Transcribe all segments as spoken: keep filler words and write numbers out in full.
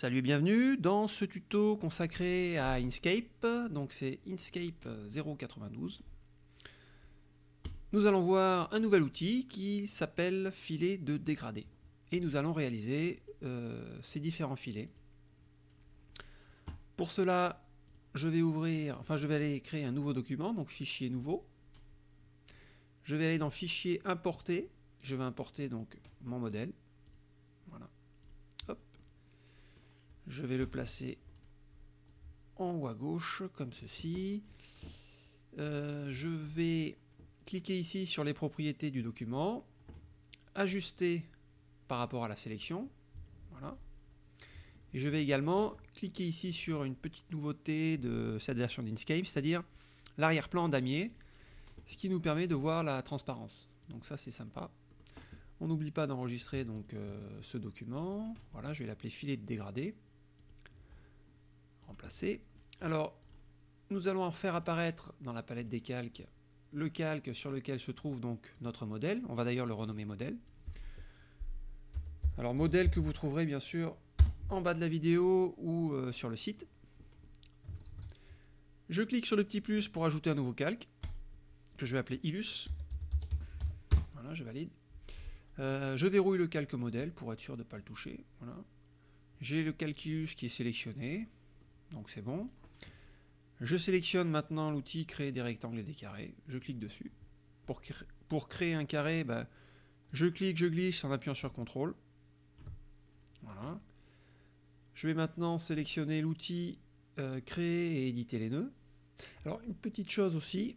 Salut et bienvenue dans ce tuto consacré à Inkscape, donc c'est Inkscape zéro quatre-vingt-douze. Nous allons voir un nouvel outil qui s'appelle filet de dégradé et nous allons réaliser euh, ces différents filets. Pour cela, je vais ouvrir, enfin je vais aller créer un nouveau document, donc fichier nouveau. Je vais aller dans fichier importer, je vais importer donc mon modèle. Voilà. Hop. Je vais le placer en haut à gauche, comme ceci. Euh, je vais cliquer ici sur les propriétés du document, ajuster par rapport à la sélection. Voilà. Et je vais également cliquer ici sur une petite nouveauté de cette version d'Inkscape, c'est-à-dire l'arrière-plan en damier, ce qui nous permet de voir la transparence. Donc ça c'est sympa. On n'oublie pas d'enregistrer donc euh, ce document. Voilà, je vais l'appeler filet de dégradé. Remplacer. Alors, nous allons en faire apparaître dans la palette des calques le calque sur lequel se trouve donc notre modèle. On va d'ailleurs le renommer modèle. Alors, modèle que vous trouverez bien sûr en bas de la vidéo ou euh, sur le site. Je clique sur le petit plus pour ajouter un nouveau calque que je vais appeler Illus. Voilà, je valide. Euh, je verrouille le calque modèle pour être sûr de ne pas le toucher. Voilà. J'ai le calque Illus qui est sélectionné. Donc c'est bon. Je sélectionne maintenant l'outil créer des rectangles et des carrés. Je clique dessus. Pour, cré pour créer un carré, bah, je clique, je glisse en appuyant sur contrôle. Voilà. Je vais maintenant sélectionner l'outil euh, créer et éditer les nœuds. Alors une petite chose aussi.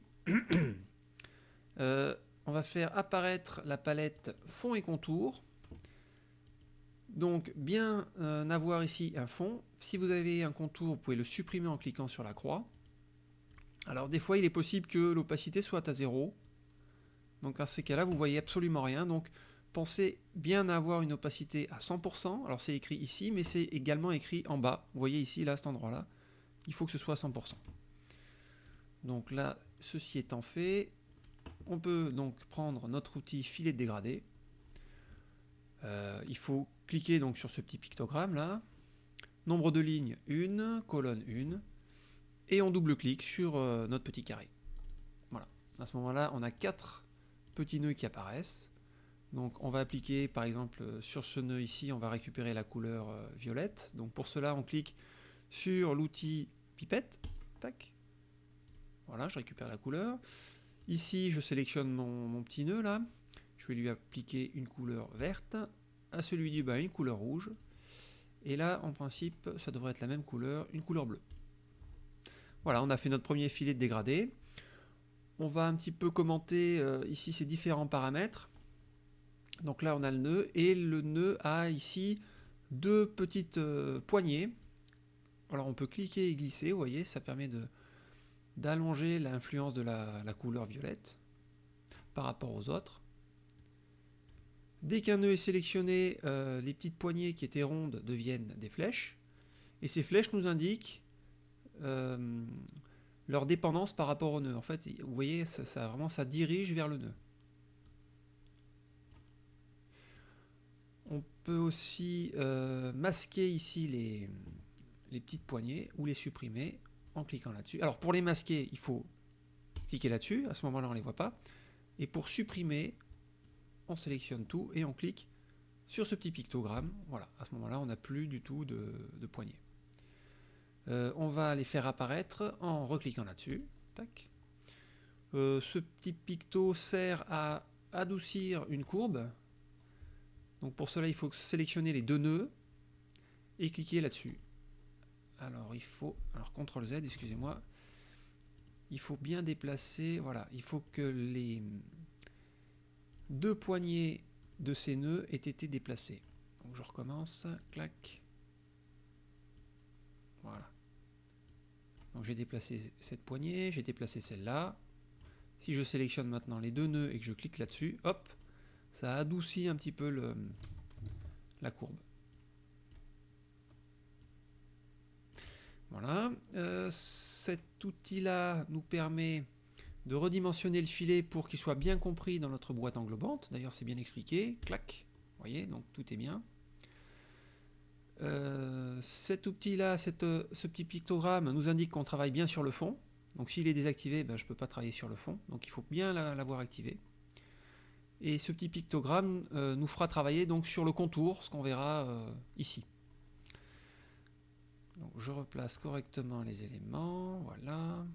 euh, on va faire apparaître la palette fond et contour. Donc bien euh, avoir ici un fond. Si vous avez un contour, vous pouvez le supprimer en cliquant sur la croix. Alors des fois il est possible que l'opacité soit à zéro. Donc dans ces cas-là vous voyez absolument rien. Donc pensez bien à avoir une opacité à cent pour cent. Alors c'est écrit ici, mais c'est également écrit en bas. Vous voyez ici, là, à cet endroit-là, il faut que ce soit à cent pour cent. Donc là, ceci étant fait, on peut donc prendre notre outil filet de dégradé. Euh, il faut cliquer donc sur ce petit pictogramme là, nombre de lignes une, colonne une, et on double-clique sur euh, notre petit carré. Voilà, à ce moment-là, on a quatre petits nœuds qui apparaissent. Donc on va appliquer par exemple sur ce nœud ici, on va récupérer la couleur euh, violette. Donc pour cela, on clique sur l'outil pipette. Tac. Voilà, je récupère la couleur. Ici, je sélectionne mon, mon petit nœud là. Je vais lui appliquer une couleur verte, à celui du bas une couleur rouge, et là en principe ça devrait être la même couleur, une couleur bleue. Voilà, on a fait notre premier filet de dégradé. On va un petit peu commenter euh, ici ces différents paramètres. Donc là on a le nœud, et le nœud a ici deux petites euh, poignées. Alors on peut cliquer et glisser, vous voyez, ça permet de d'allonger l'influence de la, la couleur violette par rapport aux autres. Dès qu'un nœud est sélectionné, euh, les petites poignées qui étaient rondes deviennent des flèches. Et ces flèches nous indiquent euh, leur dépendance par rapport au nœud. En fait, vous voyez, ça, ça, vraiment, ça dirige vers le nœud. On peut aussi euh, masquer ici les, les petites poignées ou les supprimer en cliquant là-dessus. Alors pour les masquer, il faut cliquer là-dessus. À ce moment-là, on ne les voit pas. Et pour supprimer, on sélectionne tout et on clique sur ce petit pictogramme. Voilà, à ce moment-là, on n'a plus du tout de, de poignée. Euh, on va les faire apparaître en recliquant là-dessus. Tac. Euh, ce petit picto sert à adoucir une courbe. Donc pour cela, il faut sélectionner les deux nœuds et cliquer là-dessus. Alors il faut, alors contrôle Z, excusez-moi. Il faut bien déplacer, voilà, il faut que les deux poignées de ces nœuds aient été déplacées. Donc je recommence, clac. Voilà. Donc j'ai déplacé cette poignée, j'ai déplacé celle-là. Si je sélectionne maintenant les deux nœuds et que je clique là-dessus, hop, ça adoucit un petit peu le, la courbe. Voilà. Euh, cet outil-là nous permet de redimensionner le filet pour qu'il soit bien compris dans notre boîte englobante. D'ailleurs, c'est bien expliqué. Clac. Vous voyez, donc tout est bien. Euh, cet outil-là, ce petit pictogramme nous indique qu'on travaille bien sur le fond. Donc s'il est désactivé, ben, je ne peux pas travailler sur le fond. Donc il faut bien l'avoir activé. Et ce petit pictogramme euh, nous fera travailler donc sur le contour, ce qu'on verra euh, ici. Donc je replace correctement les éléments, voilà.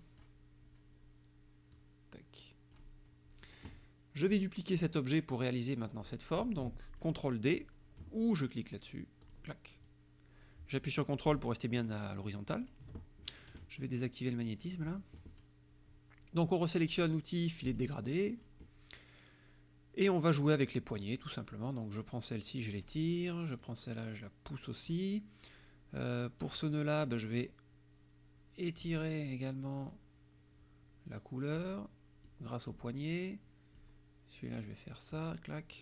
Tac. Je vais dupliquer cet objet pour réaliser maintenant cette forme, donc contrôle D, ou je clique là-dessus, clac. J'appuie sur contrôle pour rester bien à l'horizontale. Je vais désactiver le magnétisme là. Donc on resélectionne l'outil filet de dégradé. Et on va jouer avec les poignées tout simplement. Donc je prends celle-ci, je l'étire. Je prends celle-là, je la pousse aussi. Euh, pour ce nœud-là, ben, je vais étirer également la couleur grâce au poignet. Celui-là, je vais faire ça, clac.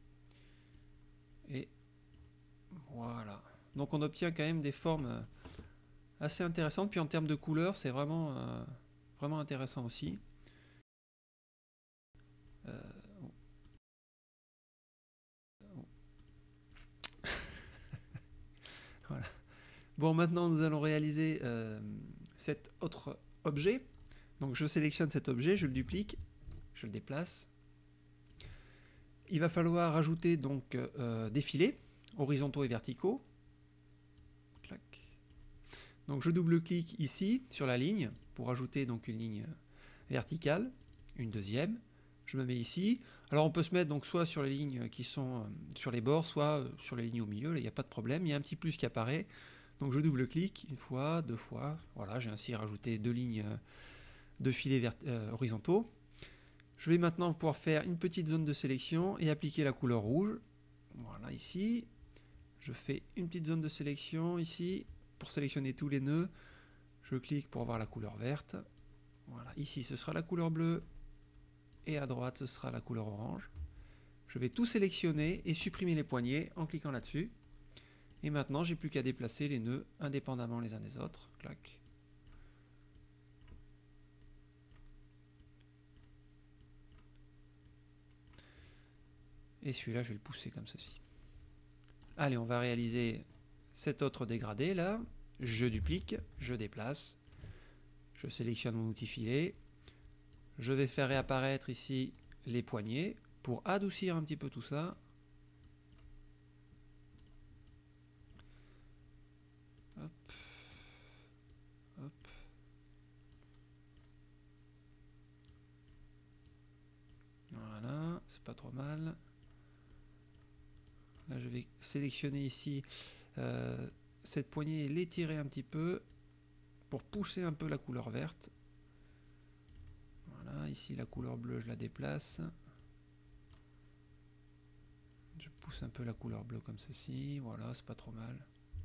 Et voilà. Donc on obtient quand même des formes assez intéressantes. Puis en termes de couleur, c'est vraiment, euh, vraiment intéressant aussi. Euh, voilà. Bon, maintenant nous allons réaliser euh, cet autre objet. Donc je sélectionne cet objet, je le duplique, je le déplace. Il va falloir ajouter donc euh, des filets horizontaux et verticaux. Clac. Donc je double-clique ici sur la ligne pour ajouter donc une ligne verticale, une deuxième. Je me mets ici. Alors on peut se mettre donc soit sur les lignes qui sont euh, sur les bords, soit euh, sur les lignes au milieu. Là, il n'y a pas de problème. Il y a un petit plus qui apparaît. Donc je double-clique une fois, deux fois. Voilà, j'ai ainsi rajouté deux lignes de filets euh, horizontaux. Je vais maintenant pouvoir faire une petite zone de sélection et appliquer la couleur rouge. Voilà, ici. Je fais une petite zone de sélection ici pour sélectionner tous les nœuds. Je clique pour avoir la couleur verte. Voilà, ici ce sera la couleur bleue et à droite ce sera la couleur orange. Je vais tout sélectionner et supprimer les poignées en cliquant là-dessus. Et maintenant, j'ai plus qu'à déplacer les nœuds indépendamment les uns des autres. Clac. Et celui-là, je vais le pousser comme ceci. Allez, on va réaliser cet autre dégradé là. Je duplique, je déplace. Je sélectionne mon outil filet. Je vais faire réapparaître ici les poignées pour adoucir un petit peu tout ça. Hop. Hop. Voilà, c'est pas trop mal. Là, je vais sélectionner ici euh, cette poignée et l'étirer un petit peu pour pousser un peu la couleur verte. Voilà, ici la couleur bleue, je la déplace. Je pousse un peu la couleur bleue comme ceci. Voilà, c'est pas trop mal.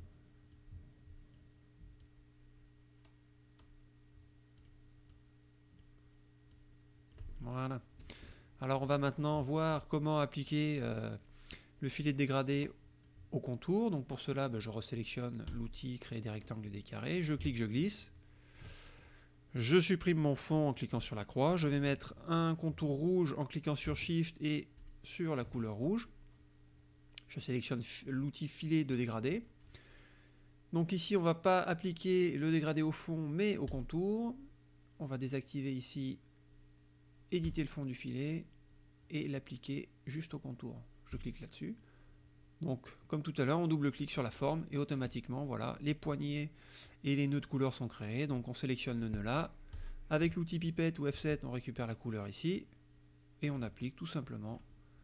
Voilà. Alors on va maintenant voir comment appliquer euh, le filet de dégradé au contour. Donc pour cela, ben, je resélectionne l'outil créer des rectangles et des carrés. Je clique, je glisse. Je supprime mon fond en cliquant sur la croix. Je vais mettre un contour rouge en cliquant sur Shift et sur la couleur rouge. Je sélectionne l'outil filet de dégradé. Donc ici, on ne va pas appliquer le dégradé au fond, mais au contour. On va désactiver ici, éditer le fond du filet et l'appliquer juste au contour. Je clique là-dessus. Donc, comme tout à l'heure, on double-clique sur la forme et automatiquement, voilà, les poignées et les nœuds de couleur sont créés. Donc, on sélectionne le nœud là. Avec l'outil pipette ou F sept, on récupère la couleur ici et on applique tout simplement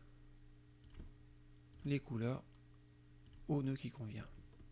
les couleurs au nœud qui convient.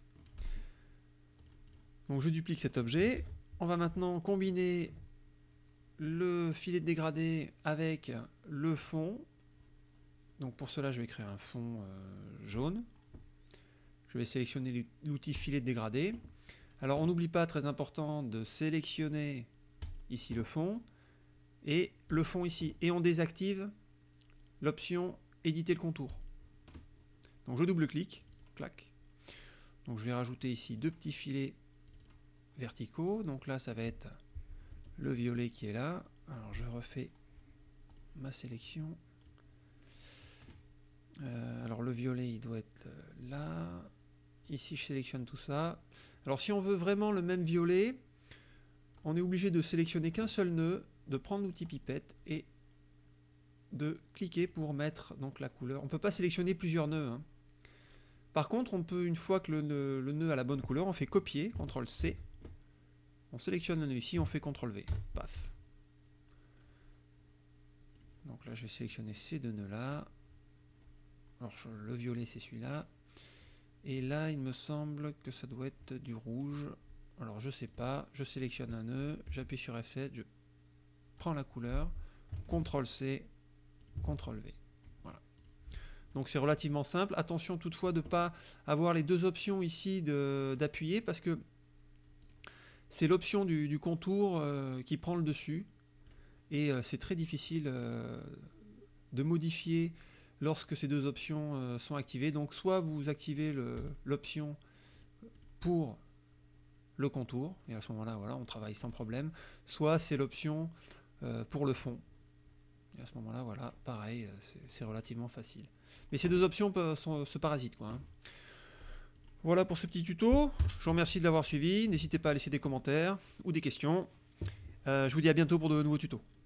Donc, je duplique cet objet. On va maintenant combiner le filet de dégradé avec le fond. Donc pour cela, je vais créer un fond euh, jaune. Je vais sélectionner l'outil filet de dégradé. Alors on n'oublie pas, très important, de sélectionner ici le fond et le fond ici. Et on désactive l'option éditer le contour. Donc je double-clique, clac. Donc je vais rajouter ici deux petits filets verticaux. Donc là, ça va être le violet qui est là. Alors je refais ma sélection. Euh, alors le violet il doit être là, ici je sélectionne tout ça. Alors si on veut vraiment le même violet, on est obligé de sélectionner qu'un seul nœud, de prendre l'outil pipette et de cliquer pour mettre donc la couleur. On ne peut pas sélectionner plusieurs nœuds, hein. Par contre, on peut, une fois que le nœud, le nœud a la bonne couleur, on fait copier, contrôle C. On sélectionne le nœud ici, on fait contrôle V. Paf. Donc là, je vais sélectionner ces deux nœuds-là. Alors, je, le violet, c'est celui-là. Et là, il me semble que ça doit être du rouge. Alors, je sais pas. Je sélectionne un nœud, j'appuie sur F sept, je prends la couleur, contrôle C, contrôle V. Voilà. Donc, c'est relativement simple. Attention toutefois de ne pas avoir les deux options ici d'appuyer, parce que c'est l'option du, du contour euh, qui prend le dessus. Et euh, c'est très difficile euh, de modifier lorsque ces deux options euh, sont activées. Donc soit vous activez l'option pour le contour, et à ce moment-là, voilà, on travaille sans problème. Soit c'est l'option euh, pour le fond. Et à ce moment-là, voilà, pareil, c'est relativement facile. Mais ces deux options peuvent, sont, se parasitent, quoi, hein. Voilà pour ce petit tuto. Je vous remercie de l'avoir suivi. N'hésitez pas à laisser des commentaires ou des questions. Euh, je vous dis à bientôt pour de nouveaux tutos.